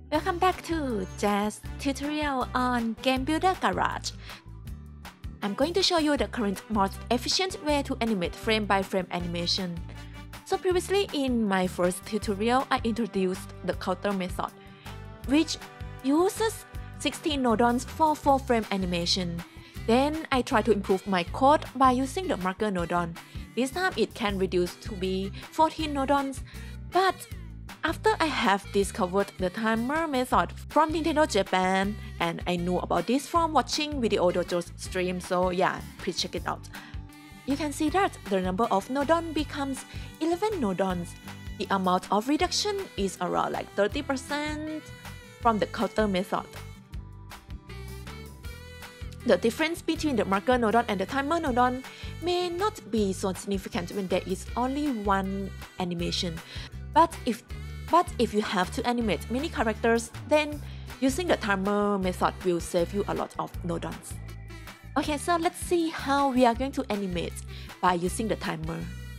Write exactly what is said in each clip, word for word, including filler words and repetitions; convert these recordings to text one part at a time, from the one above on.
Welcome back to Jazz tutorial on Game Builder Garage. I'm going to show you the current most efficient way to animate frame-by-frame animation. So previously in my first tutorial, I introduced the counter method, which uses sixteen nodons for four frame animation. Then I try to improve my code by using the marker nodon. This time it can reduce to be fourteen nodons, but after I have discovered the timer method from Nintendo Japan, and I knew about this from watching Video Dojo's stream, so yeah, please check it out. You can see that the number of nodons becomes eleven nodons. The amount of reduction is around like thirty percent from the counter method. The difference between the marker nodon and the timer nodon may not be so significant when there is only one animation, but if But if you have to animate many characters, then using the timer method will save you a lot of nodons. Okay, so let's see how we are going to animate by using the timer.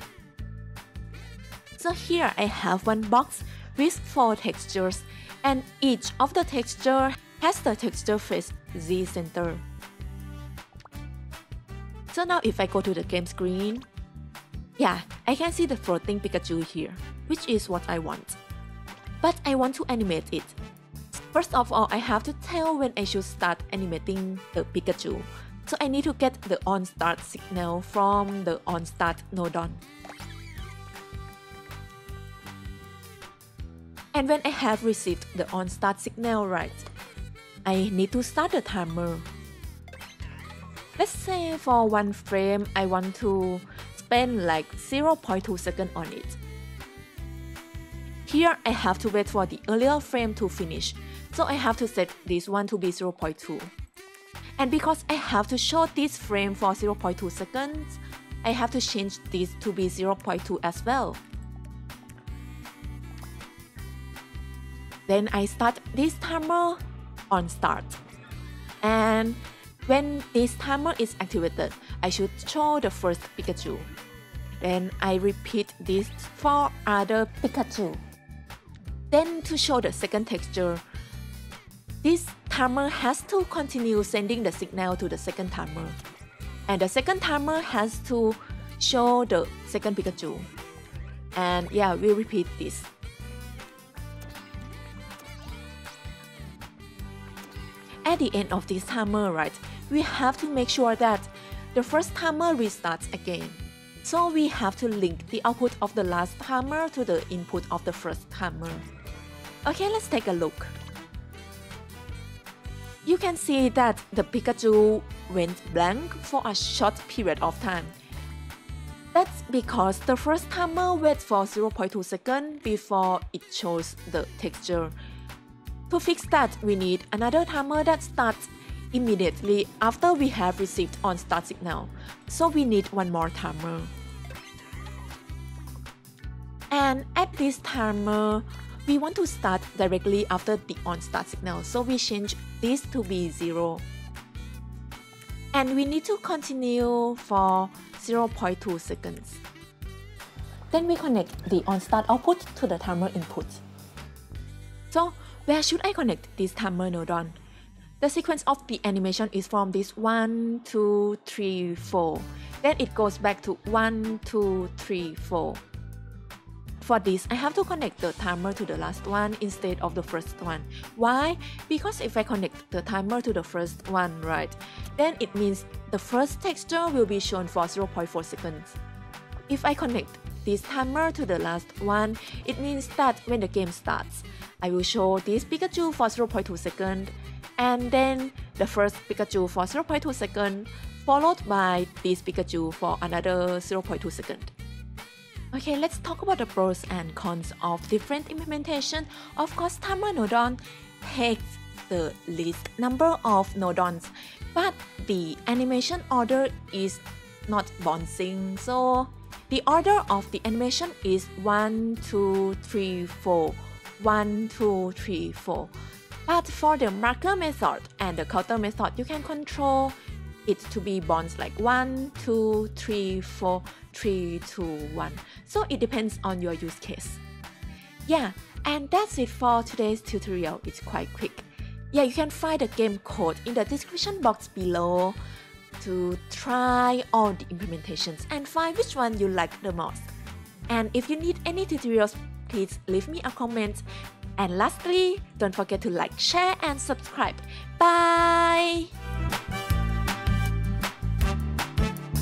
So here I have one box with four textures, and each of the texture has the texture face Z center. So now if I go to the game screen, yeah, I can see the floating Pikachu here, which is what I want. But I want to animate it. First of all, I have to tell when I should start animating the Pikachu. So I need to get the on start signal from the on start nodon. And when I have received the on start signal right, I need to start the timer. Let's say for one frame, I want to spend like zero point two seconds on it. Here, I have to wait for the earlier frame to finish, so I have to set this one to be zero point two. And because I have to show this frame for zero point two seconds, I have to change this to be zero point two as well. Then I start this timer on start. And when this timer is activated, I should show the first Pikachu. Then I repeat this for other Pikachu. Then to show the second texture, this timer has to continue sending the signal to the second timer. And the second timer has to show the second Pikachu. And yeah, we'll repeat this. At the end of this timer, right, we have to make sure that the first timer restarts again. So we have to link the output of the last timer to the input of the first timer. Okay, let's take a look. You can see that the Pikachu went blank for a short period of time. That's because the first timer waits for zero point two seconds before it shows the texture. To fix that, we need another timer that starts immediately after we have received on start signal. So we need one more timer. And at this timer, we want to start directly after the on start signal, so we change this to be zero. And we need to continue for zero point two seconds. Then we connect the on start output to the timer input. So where should I connect this timer nodon? The sequence of the animation is from this one, two, three, four. Then it goes back to one, two, three, four. For this, I have to connect the timer to the last one instead of the first one. Why? Because if I connect the timer to the first one, right, then it means the first texture will be shown for zero point four seconds. If I connect this timer to the last one, it means that when the game starts, I will show this Pikachu for zero point two seconds, and then the first Pikachu for zero point two seconds, followed by this Pikachu for another zero point two seconds. Okay, let's talk about the pros and cons of different implementation. Of course, timer nodon takes the least number of nodons, but the animation order is not bouncing. So the order of the animation is one, two, three, four, one, two, three, four. But for the marker method and the counter method, you can control it to be bonds like one, two, three, four, three, two, one. So it depends on your use case. Yeah, And that's it for today's tutorial. It's quite quick. Yeah, you can find the game code in the description box below to try all the implementations and find which one you like the most. And if you need any tutorials, please leave me a comment. And lastly, don't forget to like, share, and subscribe. Bye!